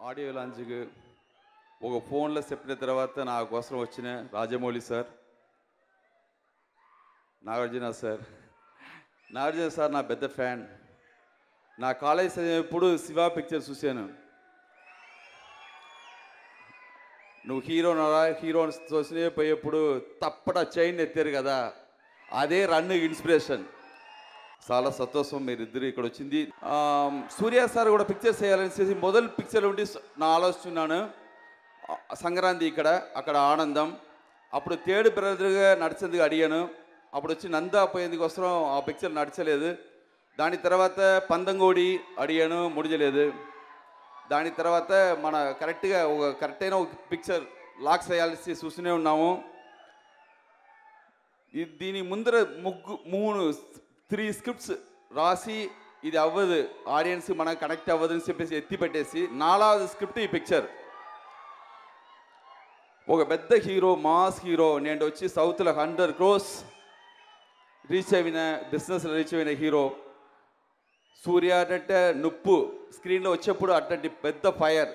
Audio లాంచ్కి ఒక ఫోన్లో చెప్పిన తర్వాత నా కోసం వచ్చిన రాజమౌళి సార్, నాగార్జున సార్ నా పెద్ద ఫ్యాన్. నా కాలేజ్ చదివేప్పుడు శివ పిక్చర్ చూశాను. నువ్వు హీరో చూసినే పోయేప్పుడు తప్పట చైన్ ఎత్తారు కదా, అదే రన్ ఇన్స్పిరేషన్. చాలా సంతోషం మీరిద్దరు ఇక్కడ వచ్చింది. సూర్య సార్ కూడా పిక్చర్స్ చేయాలని మొదలు పిక్చర్ ఉండి నా ఆలోచిస్తున్నాను. సంక్రాంతి ఇక్కడ, అక్కడ ఆనందం. అప్పుడు థర్డ్ బ్రదర్గా నడిచేందుకు అడిగాను. అప్పుడు వచ్చి నందా పోయేందుకోసం ఆ పిక్చర్ నడిచలేదు. దాని తర్వాత పందంగోడి అడిగాను, ముడిచలేదు. దాని తర్వాత మన కరెక్ట్ అయిన ఒక పిక్చర్ లాక్ చేయాల్సి చూస్తూనే ఉన్నాము. దీని ముందర 3 స్క్రిప్ట్స్ రాసి ఇది అవ్వదు, ఆడియన్స్ మనకు కనెక్ట్ అవ్వదు అని చెప్పేసి ఎత్తి పెట్టేసి 4వ స్క్రిప్ట్ ఈ పిక్చర్. ఒక పెద్ద హీరో, మాస్ హీరో, నేను వచ్చి సౌత్లో 100 crores బిజినెస్లో రీచ్ అయిన హీరో సూర్య అంటే నొప్పు స్క్రీన్లో వచ్చేప్పుడు అట్లాంటి పెద్ద ఫైర్.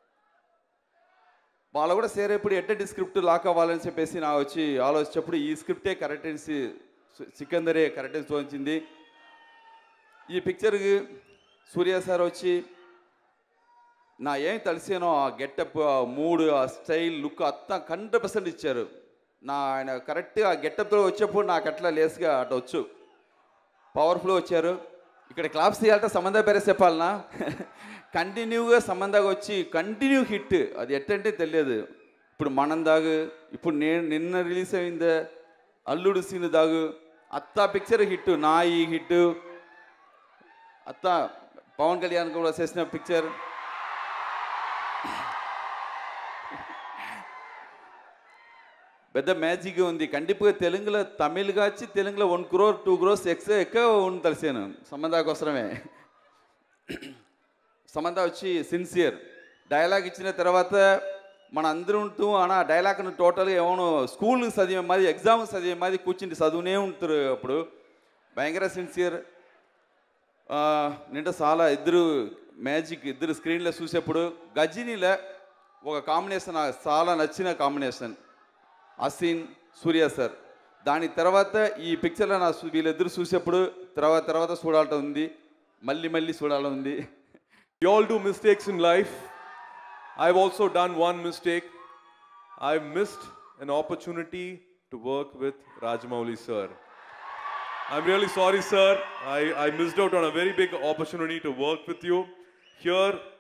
వాళ్ళు కూడా సేరేప్పుడు ఎట్లాంటి స్క్రిప్ట్ లాక్ అవ్వాలని చెప్పేసి నా వచ్చి ఆలోచించేప్పుడు ఈ స్క్రిప్టే కరెక్టెన్సీ సికందరే కరెక్టెన్సీ తోచింది. ఈ పిక్చర్కి సూర్య సార్ వచ్చి నా ఏం తెలిసానో ఆ గెటప్, ఆ మూడ్, ఆ స్టైల్, లుక్ అంతా 100% ఇచ్చారు. ఆయన కరెక్ట్గా ఆ గెటప్తో వచ్చేప్పుడు నాకు అట్లా లేస్గా అటు వచ్చు, పవర్ఫుల్ వచ్చారు. ఇక్కడ క్లాప్స్ తీయాలంటే సంబంధ పేరే చెప్పాలనా, కంటిన్యూగా సంబంధంగా వచ్చి కంటిన్యూ హిట్. అది ఎట్టంటే తెలియదు. ఇప్పుడు మనం దాగు, ఇప్పుడు నిన్న రిలీజ్ అయింది అల్లుడు సీన్ దాగు, అత్తా పిక్చర్ హిట్, నా ఈ హిట్, అత్తా పవన్ కళ్యాణ్ కూడా చేసిన పిక్చర్. పెద్ద మ్యాజిక్ ఉంది. కండిపుగా తెలుగులో తమిళ్ కాచి తెలుగులో 1 crore 2 crores ఎక్కువ ఉంది తెలిసాను సంబంధ కోసమే. సంబంధ వచ్చి సిన్సియర్ డైలాగ్ ఇచ్చిన తర్వాత మన అందరూ ఉంటూ అన్న డైలాగ్ను టోటల్గా ఏమో స్కూల్ చదివే మాది, ఎగ్జామ్ చదివే మాది కూర్చుంటే చదువునే ఉంటారు. అప్పుడు భయంకర సిన్సియర్. నింట చాలా ఇద్దరు స్క్రీన్లో చూసేప్పుడు గజినీలో ఒక కాంబినేషన్ నాకు చాలా నచ్చిన కాంబినేషన్, అసీన్ సూర్య సార్. దాని తర్వాత ఈ పిక్చర్లో నా వీళ్ళిద్దరు చూసేప్పుడు తర్వాత చూడాలంట ఉంది, మళ్ళీ చూడాలని ఉంది. We all do mistakes in life. I've also done one mistake. I've missed an opportunity to work with Rajamouli sir. I'm really sorry, sir. I missed out on a very big opportunity to work with you. Here